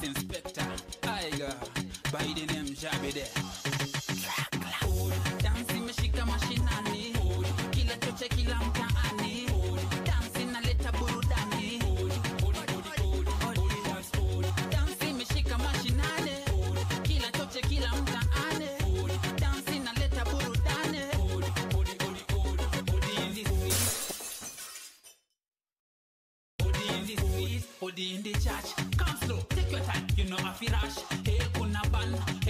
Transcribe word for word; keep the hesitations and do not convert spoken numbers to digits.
police inspector. I got by the name Jabby there. Dancing meshika mashinani, kila choche kila mtaani, dancing naleta burudani. Dancing meshika mashinani, kila choche kila mtaani, dancing naleta burudani. Odi in the church, come slow, take your time, you know I feel rush. Hey, kuna ban.